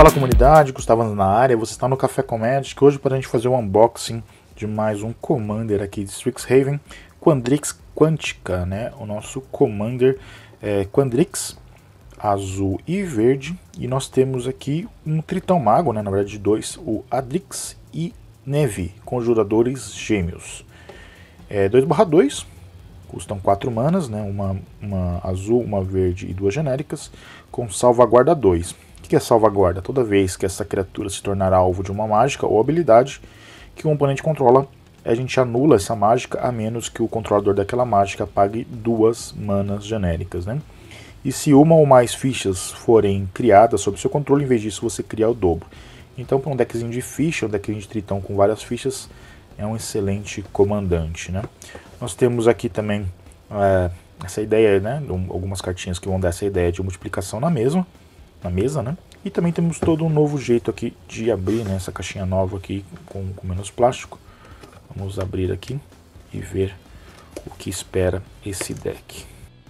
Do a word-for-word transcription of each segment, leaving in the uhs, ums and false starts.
Fala comunidade, Gustavo na área, você está no Café com Magic, hoje para a gente fazer um unboxing de mais um Commander aqui de Strixhaven, Quandrix Quântica, né? O nosso Commander é Quandrix, azul e verde, e nós temos aqui um Tritão Mago, né? Na verdade dois, o Adrix e Neve, conjuradores gêmeos. É dois barra dois, custam quatro manas, né? uma, uma azul, uma verde e duas genéricas, com salvaguarda dois. O que é salvaguarda? Toda vez que essa criatura se tornar alvo de uma mágica ou habilidade que o oponente controla, a gente anula essa mágica a menos que o controlador daquela mágica pague duas manas genéricas, né? E se uma ou mais fichas forem criadas sob seu controle, em vez disso você cria o dobro. Então, para um deckzinho de ficha, um deckzinho de tritão com várias fichas, é um excelente comandante, né? Nós temos aqui também é, essa ideia, né? Algumas cartinhas que vão dar essa ideia de multiplicação na mesma. na mesa, né? E também temos todo um novo jeito aqui de abrir, né? Essa caixinha nova aqui com, com menos plástico. Vamos abrir aqui e ver o que espera esse deck.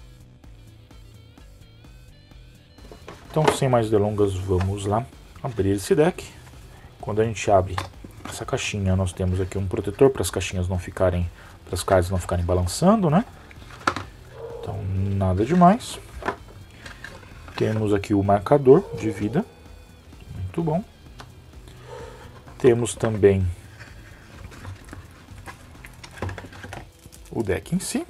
Então, sem mais delongas, vamos lá abrir esse deck. Quando a gente abre essa caixinha, nós temos aqui um protetor para as caixinhas não ficarem, para as cartas não ficarem balançando, né? Então, nada demais. Temos aqui o marcador de vida, muito bom. Temos também o deck em si.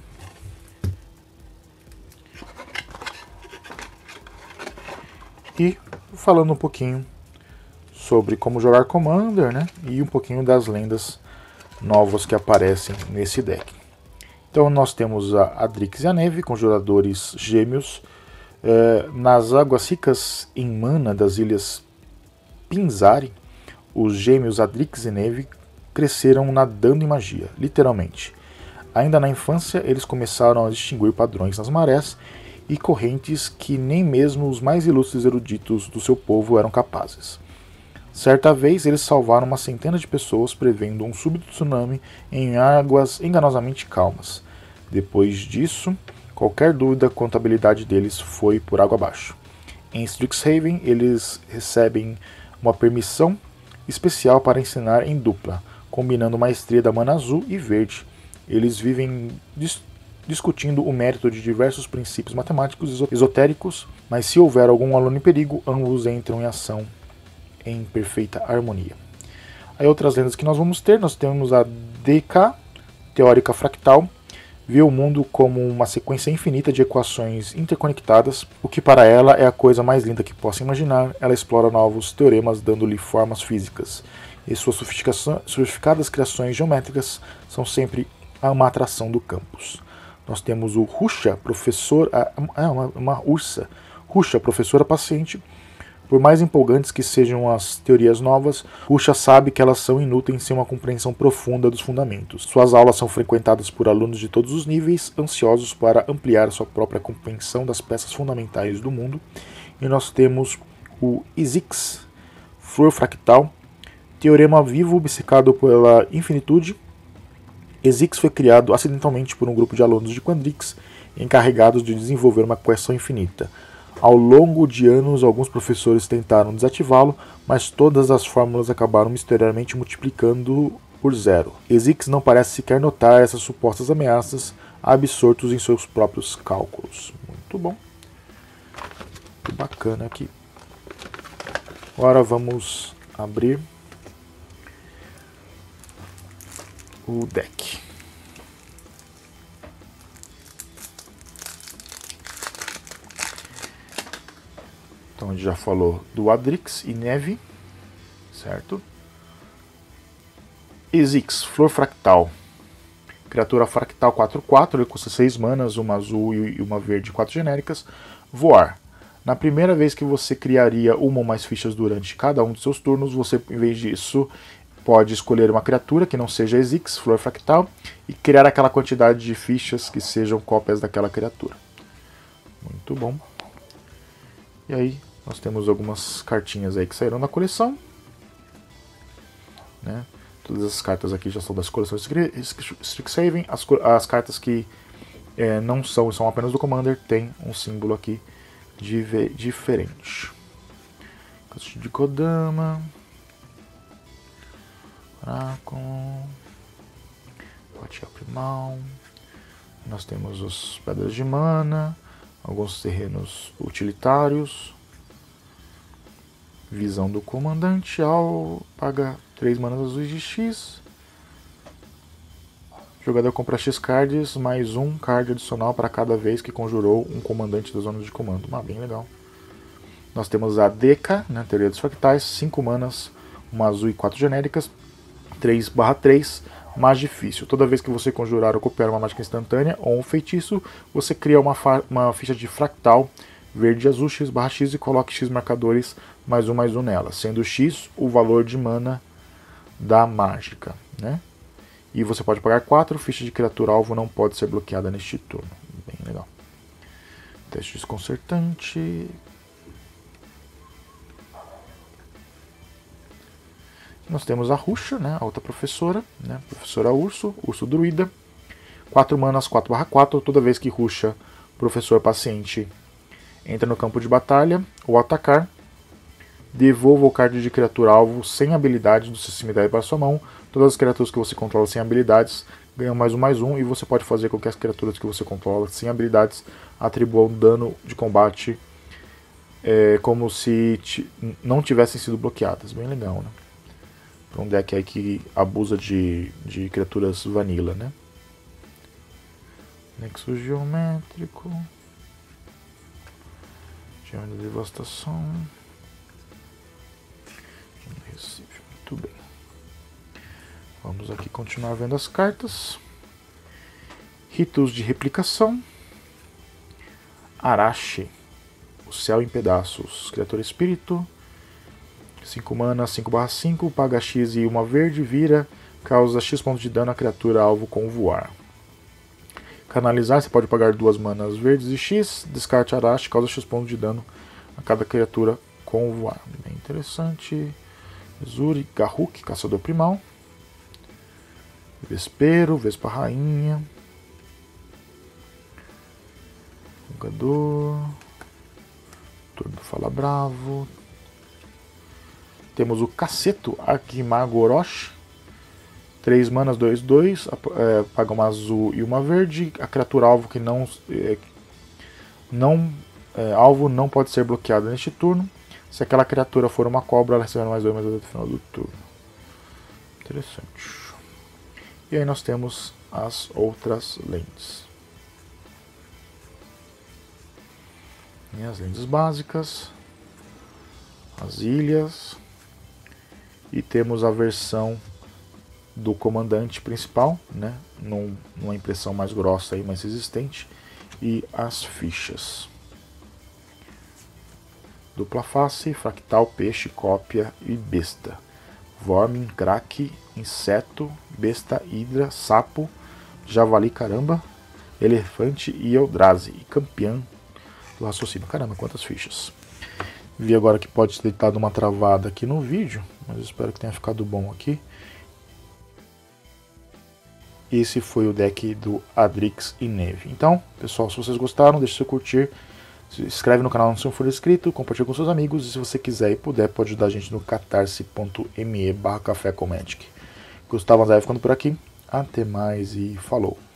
E falando um pouquinho sobre como jogar Commander, né? E um pouquinho das lendas novas que aparecem nesse deck. Então nós temos a Adrix e a Neve, conjuradores gêmeos. É, nas águas ricas em mana das ilhas Pinzari, os gêmeos Adrix e Neve cresceram nadando em magia, literalmente. Ainda na infância, eles começaram a distinguir padrões nas marés e correntes que nem mesmo os mais ilustres eruditos do seu povo eram capazes. Certa vez, eles salvaram uma centena de pessoas prevendo um súbito tsunami em águas enganosamente calmas. Depois disso, qualquer dúvida quanto à habilidade deles foi por água abaixo. Em Strixhaven, eles recebem uma permissão especial para ensinar em dupla, combinando maestria da mana azul e verde. Eles vivem dis discutindo o mérito de diversos princípios matemáticos esotéricos, mas se houver algum aluno em perigo, ambos entram em ação em perfeita harmonia. Aí outras lendas que nós vamos ter, nós temos a D K, Teórica Fractal, vê o mundo como uma sequência infinita de equações interconectadas, o que para ela é a coisa mais linda que possa imaginar. Ela explora novos teoremas, dando-lhe formas físicas, e suas sofisticadas criações geométricas são sempre uma atração do campus. Nós temos o Rusha, professor, é uma, uma ursa, Rusha, professora paciente. Por mais empolgantes que sejam as teorias novas, Rusha sabe que elas são inúteis sem uma compreensão profunda dos fundamentos. Suas aulas são frequentadas por alunos de todos os níveis, ansiosos para ampliar sua própria compreensão das peças fundamentais do mundo. E nós temos o Izix, Flor Fractal, teorema vivo obcecado pela infinitude. Izix foi criado acidentalmente por um grupo de alunos de Quandrix, encarregados de desenvolver uma equação infinita. Ao longo de anos, alguns professores tentaram desativá-lo, mas todas as fórmulas acabaram misteriosamente multiplicando por zero. Izix não parece sequer notar essas supostas ameaças, absortos em seus próprios cálculos. Muito bom. Que bacana aqui. Agora vamos abrir o deck. Então a gente já falou do Adrix e Neve, certo? Izix, Flor Fractal. Criatura fractal quatro quatro, ele custa seis manas, uma azul e uma verde, quatro genéricas. Voar. Na primeira vez que você criaria uma ou mais fichas durante cada um dos seus turnos, você, em vez disso, pode escolher uma criatura que não seja Izix, Flor Fractal, e criar aquela quantidade de fichas que sejam cópias daquela criatura. Muito bom. E aí, nós temos algumas cartinhas aí que saíram da coleção, né? Todas essas cartas aqui já são das coleções Strixhaven. As, as cartas que é, não são, são apenas do Commander, tem um símbolo aqui de, diferente. Caixa de Kodama. Dracon. Fatia Primal. Nós temos as pedras de mana. Alguns terrenos utilitários. Visão do comandante. Ao paga três manas azuis de X. O jogador compra X cards, mais um card adicional para cada vez que conjurou um comandante da zona de comando. Ah, bem legal. Nós temos a Deca, né, Teoria dos Fractais, cinco manas, uma azul e quatro genéricas, três barra três, mais difícil. Toda vez que você conjurar ou copiar uma mágica instantânea ou um feitiço, você cria uma, uma ficha de fractal verde e azul, X barra X, e coloque X marcadores mais um mais um nela, sendo X o valor de mana da mágica, né? E você pode pagar quatro, ficha de criatura alvo não pode ser bloqueada neste turno. Bem legal. Teste desconcertante. Nós temos a Ruxa, né, a outra professora, né, professora Urso, Urso Druida. quatro manas, quatro barra quatro, toda vez que Ruxa, professor paciente, entra no campo de batalha ou atacar, devolva o card de criatura alvo sem habilidade do seu cemitério para sua mão. Todas as criaturas que você controla sem habilidades ganham mais um mais um, e você pode fazer com que as criaturas que você controla sem habilidades atribuam dano de combate é, como se não tivessem sido bloqueadas. Bem legal, né? Para um deck aí que abusa de, de criaturas vanilla, né? Nexo geométrico. Gema de devastação. Recife, muito bem. Vamos aqui continuar vendo as cartas. Ritos de replicação. Arashi. O céu em pedaços. Criatura espírito. cinco mana, cinco barra cinco. Paga X e uma verde. Vira. Causa X pontos de dano à criatura alvo com voar. Canalizar. Você pode pagar duas manas verdes e X. Descarte Arashi. Causa X pontos de dano a cada criatura com voar. Bem interessante. Zuri. Garruk. Caçador primal. Vespero, Vespa Rainha, Jogador, Turno Fala Bravo. Temos o Caceto, Akimago Orochi, três manas, dois, dois, é, paga uma azul e uma verde. A criatura alvo que não, é, não é, alvo não pode ser bloqueada neste turno. Se aquela criatura for uma cobra, ela recebe mais dois, mais dois no final do turno. Interessante. E aí nós temos as outras lentes. E as lentes básicas, as ilhas, e temos a versão do comandante principal, né, num, numa impressão mais grossa e mais resistente, e as fichas. Dupla face, fractal, peixe, cópia e besta. Vormin, craque, inseto, besta, hidra, sapo, javali, caramba, elefante e Eldrazi. E campeão do raciocínio. Caramba, quantas fichas. Vi agora que pode ter dado uma travada aqui no vídeo, mas espero que tenha ficado bom aqui. Esse foi o deck do Adrix e Neve. Então, pessoal, se vocês gostaram, deixe seu curtir. Se inscreve no canal se não for inscrito, compartilhe com seus amigos, e se você quiser e puder, pode ajudar a gente no catarse ponto me barra café com magic. Gustavo Anzai ficando por aqui, até mais e falou!